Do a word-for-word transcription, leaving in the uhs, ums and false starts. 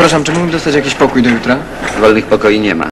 Przepraszam, czy mógłbym dostać jakiś pokój do jutra? Wolnych pokoi nie ma.